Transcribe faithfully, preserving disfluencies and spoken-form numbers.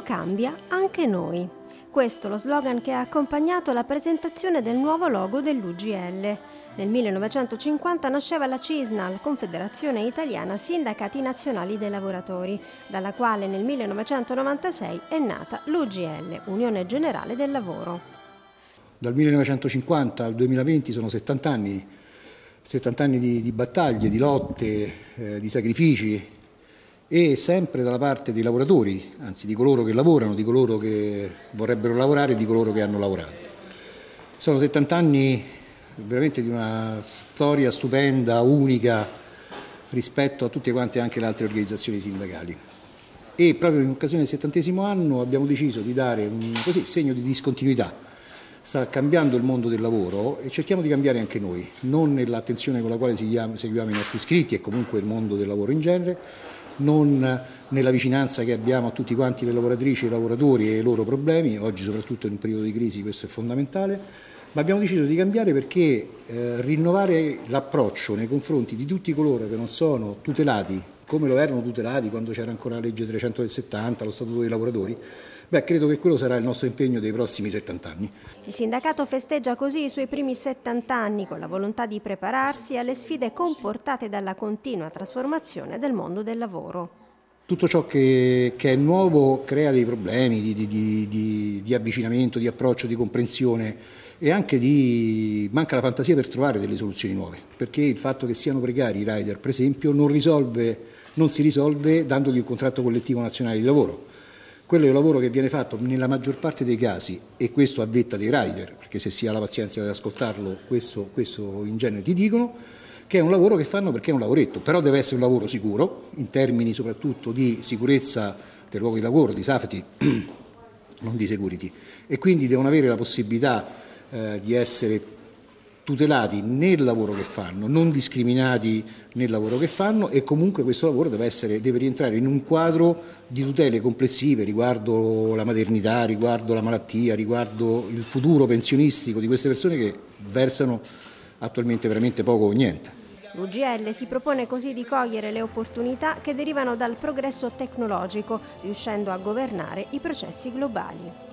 cambia anche noi. Questo è lo slogan che ha accompagnato la presentazione del nuovo logo dell'U G L. Nel millenovecentocinquanta nasceva la CISNAL, Confederazione Italiana Sindacati Nazionali dei Lavoratori, dalla quale nel millenovecentonovantasei è nata l'U G L, Unione Generale del Lavoro. Dal millenovecentocinquanta al duemilaventi sono settanta anni, settanta anni di, di battaglie, di lotte, eh, di sacrifici, e sempre dalla parte dei lavoratori, anzi di coloro che lavorano, di coloro che vorrebbero lavorare e di coloro che hanno lavorato. Sono settanta anni veramente di una storia stupenda, unica rispetto a tutte quante anche le altre organizzazioni sindacali. E proprio in occasione del settantesimo anno abbiamo deciso di dare un così, segno di discontinuità. Sta cambiando il mondo del lavoro e cerchiamo di cambiare anche noi, non nell'attenzione con la quale seguiamo, seguiamo i nostri iscritti e comunque il mondo del lavoro in genere, non nella vicinanza che abbiamo a tutti quanti le lavoratrici e i lavoratori e i loro problemi, oggi soprattutto in un periodo di crisi questo è fondamentale, ma abbiamo deciso di cambiare perché eh, rinnovare l'approccio nei confronti di tutti coloro che non sono tutelati come lo erano tutelati quando c'era ancora la legge trecento del settanta, lo Statuto dei lavoratori, beh, credo che quello sarà il nostro impegno dei prossimi settanta anni. Il sindacato festeggia così i suoi primi settanta anni con la volontà di prepararsi alle sfide comportate dalla continua trasformazione del mondo del lavoro. Tutto ciò che, che è nuovo crea dei problemi di, di, di, di, di avvicinamento, di approccio, di comprensione e anche di manca la fantasia per trovare delle soluzioni nuove, perché il fatto che siano precari i rider, per esempio, non, risolve, non si risolve dandogli un contratto collettivo nazionale di lavoro. Quello è un lavoro che viene fatto nella maggior parte dei casi, e questo a detta dei rider, perché se si ha la pazienza di ascoltarlo, questo, questo in genere ti dicono, che è un lavoro che fanno perché è un lavoretto, però deve essere un lavoro sicuro, in termini soprattutto di sicurezza del luogo di lavoro, di safety, non di security, e quindi devono avere la possibilità eh, di essere tutelati nel lavoro che fanno, non discriminati nel lavoro che fanno, e comunque questo lavoro deve, essere, deve rientrare in un quadro di tutele complessive riguardo la maternità, riguardo la malattia, riguardo il futuro pensionistico di queste persone che versano attualmente veramente poco o niente. L'U G L si propone così di cogliere le opportunità che derivano dal progresso tecnologico, riuscendo a governare i processi globali.